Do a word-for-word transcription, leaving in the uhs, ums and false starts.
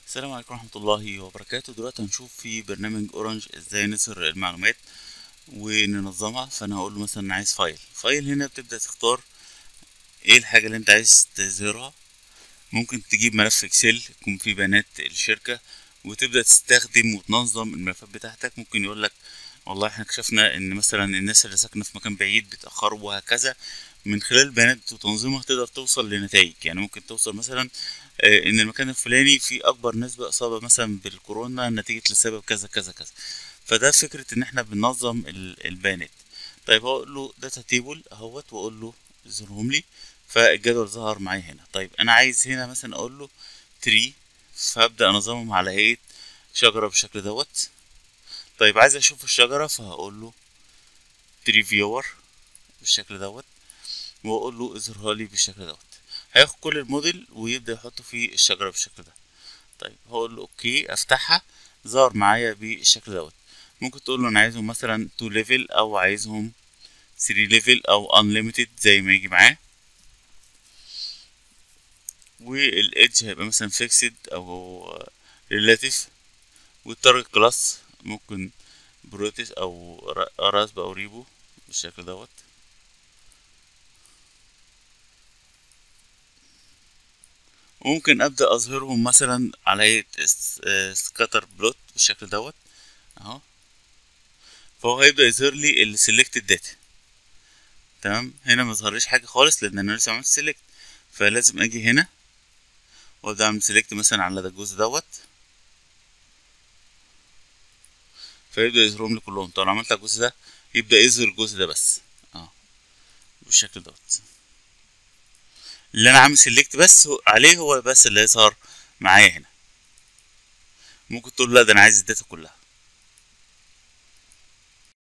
السلام عليكم ورحمة الله وبركاته. دلوقتي هنشوف في برنامج اورنج ازاي نظهر المعلومات وننظمها. فانا هقول له مثلا عايز فايل فايل هنا بتبدأ تختار ايه الحاجة اللي انت عايز تظهرها. ممكن تجيب ملف اكسل يكون فيه بيانات الشركة وتبدأ تستخدم وتنظم الملفات بتاعتك. ممكن يقولك والله احنا اكتشفنا ان مثلا الناس اللي ساكنة في مكان بعيد بيتأخروا وهكذا. من خلال البيانات وتنظيمها تقدر توصل لنتائج، يعني ممكن توصل مثلا آه، ان المكان الفلاني فيه اكبر نسبة اصابة مثلا بالكورونا نتيجة لسبب كذا كذا كذا. فده فكرة ان احنا بننظم ال- البيانات. طيب هقول له داتا تيبل اهوت واقول له اظهرهم لي. فالجدول ظهر معايا هنا. طيب انا عايز هنا مثلا اقول له تري، فابدا انظمهم على هيئة شجرة بالشكل دوت. طيب عايز اشوف الشجرة فهقول له تري فيور بالشكل دوت واقول له اظهرها لي بالشكل دوت. هياخد كل الموديل ويبدا يحطه في الشجرة بالشكل ده. طيب هقول له اوكي افتحها، ظهر معايا بالشكل دوت. ممكن تقول له انا عايزهم مثلا تو ليفل او عايزهم ثري ليفل او unlimited زي ما يجي معاه. والايدج هيبقى مثلا فيكسد او ريلاتيف. والتارجت كلاس ممكن بروتيس او راسب او ريبو بالشكل دوت. وممكن ابدا اظهرهم مثلا على هيئة سكاتر بلوت بالشكل دوت اهو. فهو هيبدا يظهر لي السيلكتد داتا. تمام، هنا ما ظهرليش حاجه خالص لان انا لسه عملت سيلكت. فلازم اجي هنا وابدا اعمل سيلكت مثلا على ده الجزء دوت. فيبدا يظهرهم لي كلهم. طبعا عملت على الجزء ده يبدا يظهر الجزء ده بس اه بالشكل دوت. اللي انا عامل سيلكت بس هو- عليه هو بس اللي هيظهر معايا هنا. ممكن تقول لا ده انا عايز الداتا كلها.